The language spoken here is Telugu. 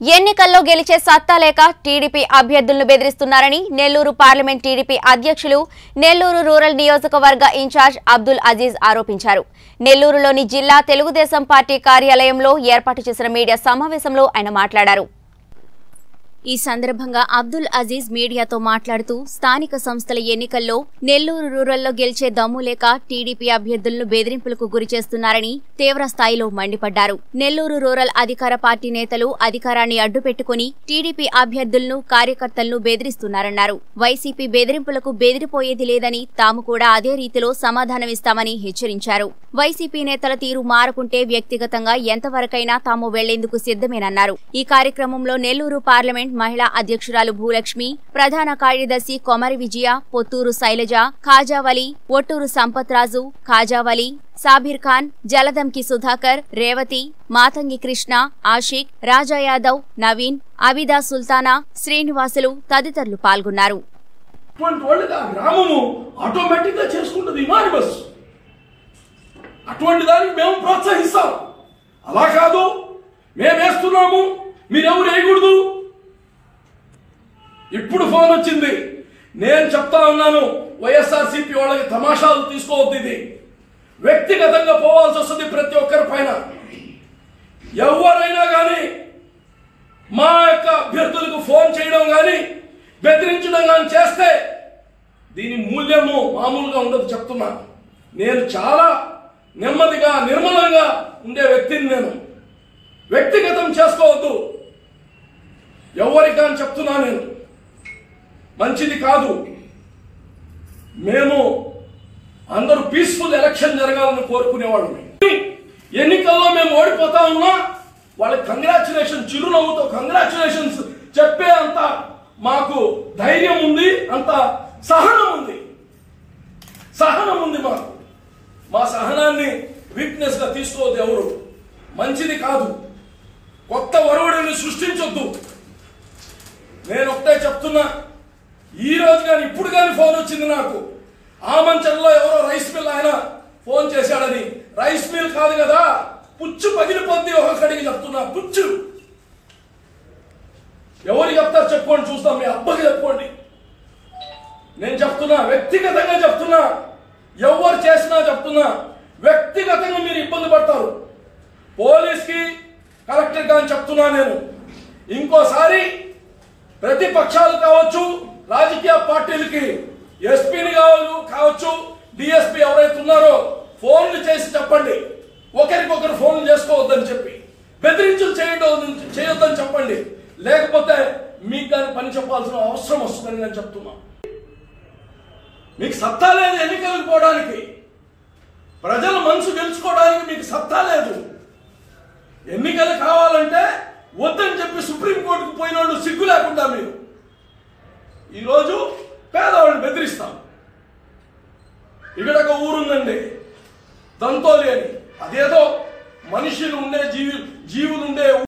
ఎన్నికల్లో గెలిచే సత్తా లేక టీడీపీ అభ్యర్థులను బెదిరిస్తున్నారని నెల్లూరు పార్లమెంట్ టీడీపీ అధ్యక్షులు నెల్లూరు రూరల్ నియోజకవర్గ ఇన్ఛార్జ్ అబ్దుల్ అజీజ్ ఆరోపించారు. నెల్లూరులోని జిల్లా తెలుగుదేశం పార్టీ కార్యాలయంలో ఏర్పాటు చేసిన మీడియా సమావేశంలో ఆయన మాట్లాడారు. ఈ సందర్భంగా అబ్దుల్ అజీజ్ మీడియాతో మాట్లాడుతూ స్థానిక సంస్థల ఎన్నికల్లో నెల్లూరు రూరల్లో గెలిచే దమ్ము లేక టీడీపీ అభ్యర్థులను బెదిరింపులకు గురి చేస్తున్నారని తీవ్ర స్థాయిలో మండిపడ్డారు. నెల్లూరు రూరల్ అధికార పార్టీ నేతలు అధికారాన్ని అడ్డుపెట్టుకుని టీడీపీ అభ్యర్థులను కార్యకర్తలను బెదిరిస్తున్నారన్నారు. వైసీపీ బెదిరింపులకు బెదిరిపోయేది లేదని తాము కూడా అదే రీతిలో సమాధానమిస్తామని హెచ్చరించారు. వైసీపీ నేతల తీరు మారకుంటే వ్యక్తిగతంగా ఎంతవరకైనా తాము వెళ్లేందుకు సిద్ధమేనన్నారు. ఈ కార్యక్రమంలో నెల్లూరు పార్లమెంట్ మహిళా అధ్యక్షురాలు భూలక్ష్మి, ప్రధాన కార్యదర్శి కొమరి విజయ, పొత్తూరు శైలజ, ఖాజావలి, ఒట్టూరు సంపత్రాజు, ఖాజావలి, సాబిర్ ఖాన్, జలదంకి సుధాకర్, రేవతి, మాతంగి కృష్ణ, ఆషిక్, రాజా యాదవ్, నవీన్, అబిదా సుల్తానా, శ్రీనివాసులు తదితరులు పాల్గొన్నారు. అటువంటి దానికి మేము ప్రోత్సహిస్తాం. అలా కాదు మేము వేస్తున్నాము, మీరెవరు వేయకూడదు. ఇప్పుడు ఫోన్ వచ్చింది, నేను చెప్తా ఉన్నాను వైఎస్ఆర్సీపీ వాళ్ళకి తమాషాలు తీసుకోవద్దు. ఇది వ్యక్తిగతంగా పోవాల్సి వస్తుంది ప్రతి ఒక్కరి పైన. ఎవరైనా కానీ మా యొక్క అభ్యర్థులకు ఫోన్ చేయడం కానీ బెదిరించడం కానీ చేస్తే దీని మూల్యము మామూలుగా ఉండదు. చెప్తున్నాను, నేను చాలా నెమ్మదిగా నిర్మలంగా ఉండే వ్యక్తిని. నేను వ్యక్తిగతం చేసుకోవద్దు ఎవరికి అని చెప్తున్నా. నేను మంచిది కాదు. మేము అందరూ పీస్ఫుల్ ఎలక్షన్ జరగాలని కోరుకునేవాళ్ళం. ఎన్నికల్లో మేము ఓడిపోతా ఉన్నా వాళ్ళకి కంగ్రాచులేషన్, చిరునవ్వుతో కంగ్రాచులేషన్స్ చెప్పే అంత మాకు ధైర్యం ఉంది, అంత సహనం ఉంది. సహనం ఉంది మాకు. మా సహనాన్ని వీక్నెస్ గా తీసుకోవద్దు ఎవరు. మంచిది కాదు. కొత్త వరవడిని సృష్టించొద్దు. నేను ఒకటే చెప్తున్నా, ఈ రోజు కానీ ఇప్పుడు కానీ ఫోన్ వచ్చింది నాకు. ఆమంచంలో ఎవరో రైస్ మిల్ ఆయన ఫోన్ చేశాడని. రైస్ మిల్ కాదు కదా, పుచ్చు పగిలిపోద్ది ఒక్కొక్కడికి చెప్తున్నా. పుచ్చు ఎవరు చెప్తారు చెప్పుకోండి, చూస్తాం. మీ అబ్బకి చెప్పుకోండి. నేను చెప్తున్నా, వ్యక్తిగతంగా చెప్తున్నా. ఎవరు చేసినా చెప్తున్నా, వ్యక్తిగతంగా మీరు ఇబ్బంది పడతారు. పోలీస్కి కలెక్టర్ గాని చెప్తున్నా నేను. ఇంకోసారి ప్రతిపక్షాలు కావచ్చు, రాజకీయ పార్టీలకి ఎస్పీని కావచ్చు, డిఎస్పీ ఎవరైతే ఉన్నారో ఫోన్లు చేసి చెప్పండి. ఒకరికొకరు ఫోన్లు చేసుకోవద్దని చెప్పి, బెదిరించులు చేయొద్దని చెప్పండి. లేకపోతే మీకు దాని పని చెప్పాల్సిన అవసరం వస్తుందని నేను చెప్తున్నా. మీకు సత్తా లేదు ఎన్నికలకు పోవడానికి. ప్రజల మనసు గెలుచుకోవడానికి మీకు సత్తా లేదు. ఎన్నికలు కావాలంటే వద్దని చెప్పి సుప్రీంకోర్టుకు పోయిన వాళ్ళు సిగ్గు లేకుండా మీరు ఈరోజు పేదవాళ్ళని బెదిరిస్తాం. ఇక్కడ ఒక ఊరుందండి దంతోలి అని. అదేదో మనుషులు ఉండే జీవులు ఉండే